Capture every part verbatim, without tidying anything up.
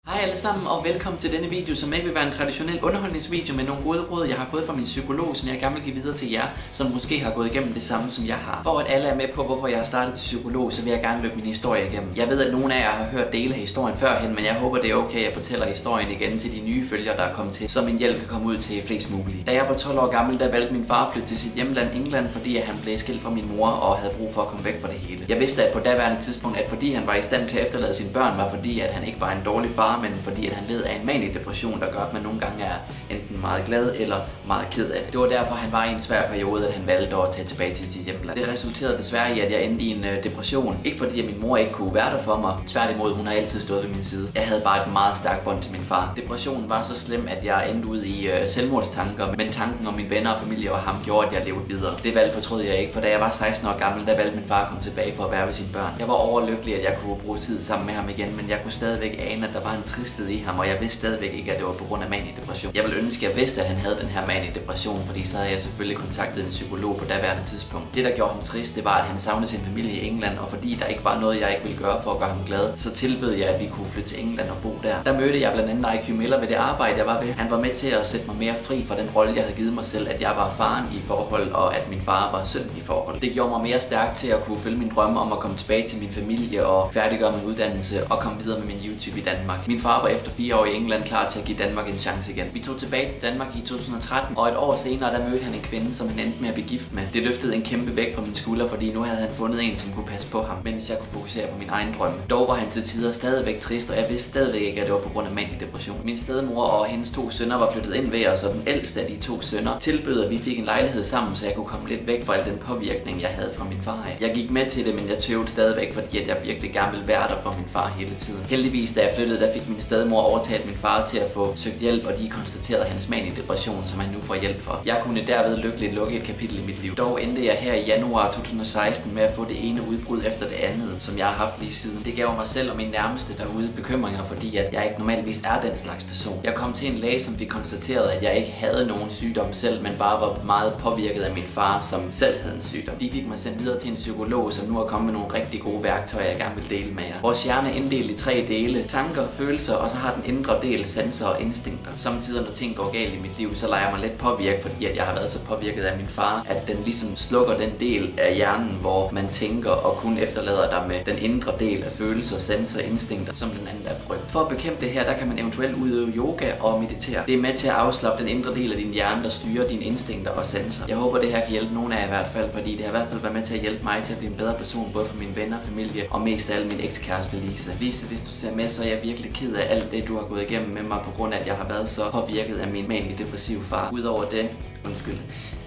Hej alle sammen og velkommen til denne video, som ikke vil være en traditionel underholdningsvideo med nogle gode råd, jeg har fået fra min psykolog, som jeg gerne vil give videre til jer, som måske har gået igennem det samme som jeg har. For at alle er med på, hvorfor jeg har startet til psykolog, så vil jeg gerne løbe min historie igennem. Jeg ved, at nogle af jer har hørt dele af historien førhen, men jeg håber det er okay, at jeg fortæller historien igen til de nye følgere, der er kommet til, så min hjælp kan komme ud til flest muligt. Da jeg var tolv år gammel, der valgte min far at flytte til sit hjemland England, fordi han blev skilt fra min mor og havde brug for at komme væk fra det hele. Jeg vidste at på daværende tidspunkt, at fordi han var i stand til at efterlade sine børn, var fordi at han ikke var en dårlig far, men fordi at han led af en mani-depression, der gør, at man nogle gange er enten meget glad eller meget ked af det. Det var derfor, han var i en svær periode, at han valgte at tage tilbage til sit hjemland. Det resulterede desværre i, at jeg endte i en uh, depression. Ikke fordi, at min mor ikke kunne være der for mig. Tværtimod, hun har altid stået ved min side. Jeg havde bare et meget stærkt bånd til min far. Depressionen var så slem, at jeg endte ud i uh, selvmordstanker, men tanken om mine venner og familie og ham gjorde, at jeg levede videre. Det valg fortrød jeg ikke, for da jeg var seksten år gammel, der valgte min far at komme tilbage for at være ved sine børn. Jeg var overlykkelig, at jeg kunne bruge tid sammen med ham igen, men jeg kunne stadigvæk ane, at der var en tristhed i ham, og jeg vidste stadigvæk ikke, at det var på grund af mani-depression. Jeg ville ønske, at jeg vidste, at han havde den her mani-depression, fordi så havde jeg selvfølgelig kontaktet en psykolog på daværende tidspunkt. Det, der gjorde ham trist, det var, at han savnede sin familie i England, og fordi der ikke var noget, jeg ikke ville gøre for at gøre ham glad, så tilbød jeg, at vi kunne flytte til England og bo der. Der mødte jeg blandt andet I Q Miller ved det arbejde, jeg var ved. Han var med til at sætte mig mere fri fra den rolle, jeg havde givet mig selv, at jeg var faren i forhold, og at min far var søn i forhold. Det gjorde mig mere stærk til at kunne følge min drømme om at komme tilbage til min familie og færdiggøre min uddannelse og komme videre med min YouTube i Danmark. Min far var efter fire år i England klar til at give Danmark en chance igen. Vi tog tilbage til Danmark i to tusind og tretten, og et år senere der mødte han en kvinde, som han endte med at blive gift med. Det løftede en kæmpe vægt fra min skulder, fordi nu havde han fundet en, som kunne passe på ham, mens jeg kunne fokusere på min egen drømme. Dog var han til tider stadigvæk trist, og jeg vidste stadigvæk ikke, at det var på grund af mani-depression. Min stedmor og hendes to sønner var flyttet ind ved os, og den ældste af de to sønner tilbød, at vi fik en lejlighed sammen, så jeg kunne komme lidt væk fra al den påvirkning, jeg havde fra min far af. Jeg gik med til det, men jeg tøvede stadigvæk, fordi at jeg virkelig gerne ville være der for min far hele tiden. Heldigvis, da jeg flyttede, der fik min stedmor overtalt min far til at få søgt hjælp, og de konstaterede hans mani-depression, som han nu får hjælp for. Jeg kunne derved lykkeligt lukke et kapitel i mit liv. Dog endte jeg her i januar to tusind og seksten med at få det ene udbrud efter det andet, som jeg har haft lige siden. Det gav mig selv og min nærmeste derude bekymringer, fordi at jeg ikke normalvis er den slags person. Jeg kom til en læge, som fik konstateret, at jeg ikke havde nogen sygdom selv, men bare var meget påvirket af min far, som selv havde en sygdom. De fik mig sendt videre til en psykolog, som nu er kommet med nogle rigtig gode værktøjer, jeg gerne vil dele med jer. Vores hjerne er inddelt i tre dele: tanker, følelser, og så har den indre del sanser og instinkter. Samtidig når ting går galt i mit liv, så lader jeg mig lidt påvirke, fordi at jeg har været så påvirket af min far, at den ligesom slukker den del af hjernen, hvor man tænker og kun efterlader dig med den indre del af følelser, sanser og instinkter, som den anden er frygt. For at bekæmpe det her, der kan man eventuelt udøve yoga og meditere. Det er med til at afslappe den indre del af din hjerne, der styrer dine instinkter og sanser. Jeg håber, det her kan hjælpe nogen af jer i hvert fald, fordi det har i hvert fald været med til at hjælpe mig til at blive en bedre person, både for mine venner, familie og mest af alt min ekskæreste Lise. Lise, hvis du ser med, så er jeg virkelig ked af alt det, du har gået igennem med mig, på grund af at jeg har været så påvirket af min mani-depressive far. Udover det, undskyld.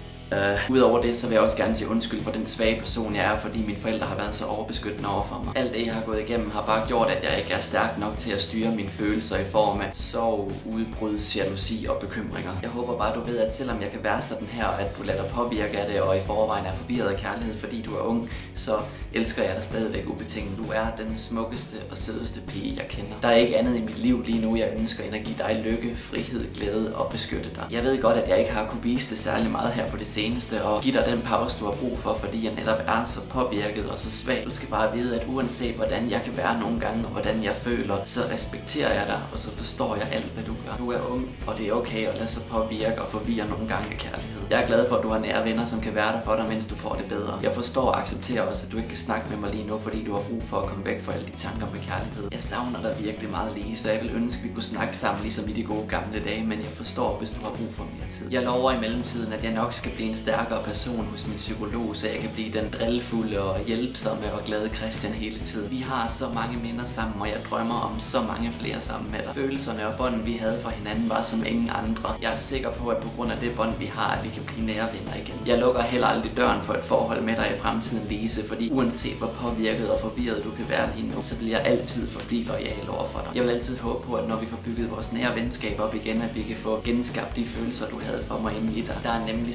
Uh, Udover det, så vil jeg også gerne sige undskyld for den svage person, jeg er, fordi mine forældre har været så overbeskyttende over for mig. Alt det, jeg har gået igennem, har bare gjort, at jeg ikke er stærk nok til at styre mine følelser i form af sorg, udbrud, jalousi og bekymringer. Jeg håber bare, du ved, at selvom jeg kan være sådan her, at du lader dig påvirke af det, og i forvejen er forvirret af kærlighed, fordi du er ung, så elsker jeg dig stadigvæk ubetinget. Du er den smukkeste og sødeste pige, jeg kender. Der er ikke andet i mit liv lige nu, jeg ønsker end at give dig lykke, frihed, glæde og beskytte dig. Jeg ved godt, at jeg ikke har kunne vise det særlig meget her på det seneste, og give dig den pause, du har brug for, fordi jeg netop er så påvirket og så svag. Du skal bare vide, at uanset hvordan jeg kan være nogle gange, og hvordan jeg føler, så respekterer jeg dig, og så forstår jeg alt, hvad du gør. Du er ung, og det er okay at lade sig påvirke og forvirre nogle gange af kærlighed. Jeg er glad for, at du har nære venner, som kan være der for dig, mens du får det bedre. Jeg forstår og accepterer også, at du ikke kan snakke med mig lige nu, fordi du har brug for at komme væk fra alle de tanker med kærlighed. Jeg savner dig virkelig meget, Lise, så jeg vil ønske, at vi kunne snakke sammen, ligesom i de gode gamle dage, men jeg forstår, hvis du har brug for mere tid. Jeg lover i mellemtiden, at jeg nok skal blive en stærkere person hos min psykolog, så jeg kan blive den drillfulde og hjælpsomme og glade Christian hele tiden. Vi har så mange minder sammen, og jeg drømmer om så mange flere sammen med dig. Følelserne og bånd, vi havde for hinanden, var som ingen andre. Jeg er sikker på, at på grund af det bånd, vi har, at vi kan blive nære venner igen. Jeg lukker heller aldrig døren for et forhold med dig i fremtiden, Lise, fordi uanset hvor påvirket og forvirret du kan være lige nu, så vil jeg altid forblive loyal over for dig. Jeg vil altid håbe på, at når vi får bygget vores nære venskab op igen, at vi kan få genskabt de følelser, du havde for mig inde i dig. Der er nemlig så meget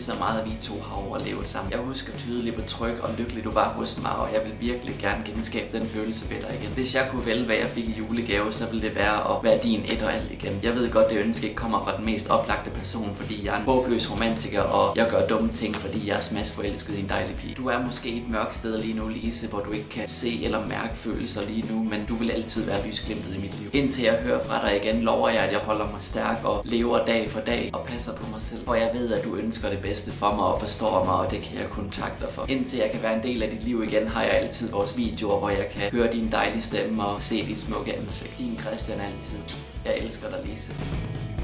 vi to har overlevet sammen. Jeg husker tydeligt, hvor tryg og lykkelig du var hos mig, og jeg vil virkelig gerne genskabe den følelse ved dig igen. Hvis jeg kunne vælge, hvad jeg fik i julegave, så ville det være at være din et og alt igen. Jeg ved godt, det ønske ikke kommer fra den mest oplagte person, fordi jeg er en håbløs romantiker, og jeg gør dumme ting, fordi jeg er smadsforelsket i en dejlig pige. Du er måske et mørkt sted lige nu, Lise, hvor du ikke kan se eller mærke følelser lige nu, men du vil altid være lysglimtet i mit liv. Indtil jeg hører fra dig igen, lover jeg, at jeg holder mig stærk og lever dag for dag og passer på mig selv. Og jeg ved, at du ønsker det bedste for mig og forstår mig, og det kan jeg kun takke dig for. Indtil jeg kan være en del af dit liv igen, har jeg altid vores videoer, hvor jeg kan høre din dejlige stemme og se dit smukke ansigt. Din Christian altid. Jeg elsker dig, Lise.